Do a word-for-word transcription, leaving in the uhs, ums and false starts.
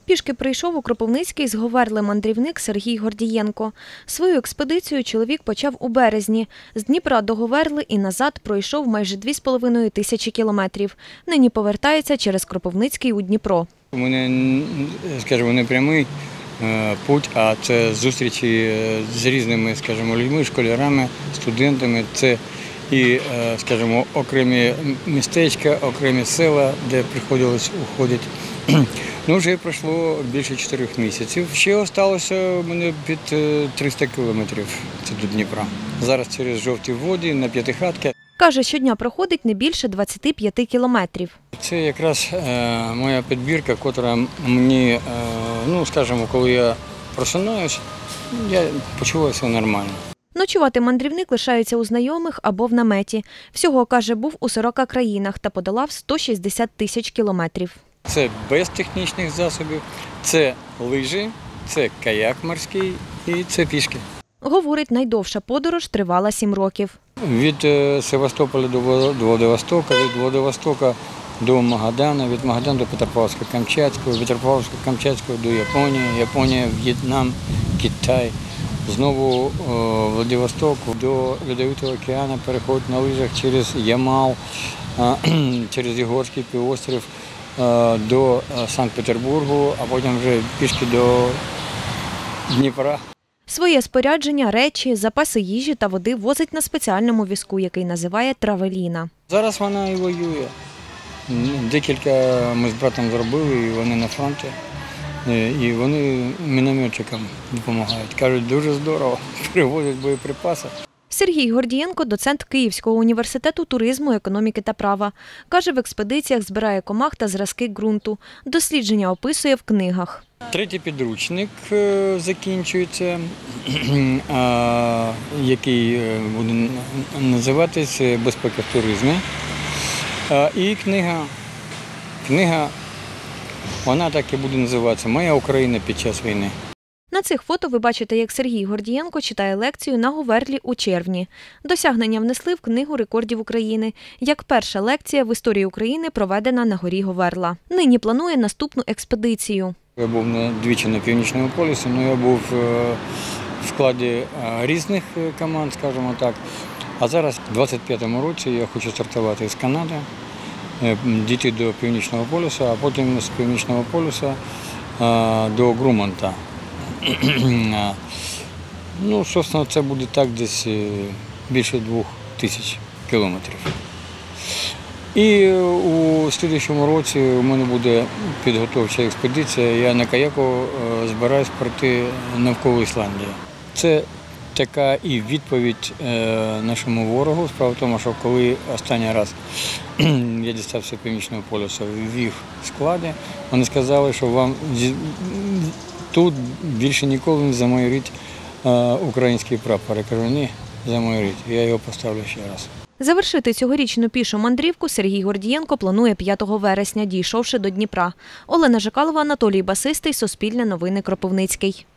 Пішки прийшов у Кропивницький з Говерли мандрівник Сергій Гордієнко. Свою експедицію чоловік почав у березні. З Дніпра до Говерли і назад пройшов майже дві з половиною тисячі кілометрів. Нині повертається через Кропивницький у Дніпро. У мене, скажімо, не прямий путь, а це зустрічі з різними, скажімо, людьми, школярами, студентами. Це і, скажімо, окремі містечка, окремі села, де приходилось уходити. Ну, вже пройшло більше чотирьох місяців. Ще залишилося у мене під триста кілометрів, це до Дніпра. Зараз через жовті води на П'ятихатки. Каже, щодня проходить не більше двадцяти п'яти кілометрів. Це якраз е, моя підбірка, яка мені, е, ну, скажімо, коли я просинаюсь, я почуваюся нормально. Ночувати мандрівник лишається у знайомих або в наметі. Всього, каже, був у сорока країнах та подолав сто шістдесят тисяч кілометрів. Це без технічних засобів, це лижі, це каяк морський і це пішки. Говорить, найдовша подорож тривала сім років. Від Севастополя до Владивостока, від Владивостока до Магадана, від Магадана до Петропавловська-Камчатського, від Петропавловська-Камчатського до Японії, Японія, В'єтнам, Китай. Знову Владивосток до Льодовитого океану, переход на лижах через Ямал, через Єгорський півострів до Санкт-Петербургу, а потім вже пішки до Дніпра. Своє спорядження, речі, запаси їжі та води возить на спеціальному візку, який називає «Травеліна». Зараз вона і воює. Декілька ми з братом зробили, і вони на фронті. І вони мінометчикам допомагають. Кажуть, дуже здорово, привозять боєприпаси. Сергій Гордієнко – доцент Київського університету туризму, економіки та права. Каже, в експедиціях збирає комах та зразки ґрунту. Дослідження описує в книгах. Третій підручник закінчується, який буде називатися «Безпека в туризмі». І книга, книга, вона так і буде називатися «Моя Україна під час війни». На цих фото ви бачите, як Сергій Гордієнко читає лекцію на Говерлі у червні. Досягнення внесли в Книгу рекордів України, як перша лекція в історії України проведена на горі Говерла. Нині планує наступну експедицію. Я був двічі на Північному полюсі, але я був в складі різних команд, скажімо так. А зараз, у двадцять п'ятому році, я хочу стартувати з Канади, дійти до Північного полюсу, а потім з Північного полюсу до Грумонта. Ну, собственно, це буде так десь більше двох тисяч кілометрів. І у наступному році у мене буде підготовча експедиція. Я на каяку збираюсь пройти навколо Ісландії. Це така і відповідь нашому ворогу. Справа в тому, що коли останній раз я дістався Північного полюсу в їх складі, вони сказали, що вам тут більше ніколи не замайорить український прапор. Я кажу, ні, замайорить. Я його поставлю ще раз. Завершити цьогорічну пішу мандрівку Сергій Гордієнко планує п'ятого вересня, дійшовши до Дніпра. Олена Жакалова, Анатолій Басистий, Суспільне новини, Кропивницький.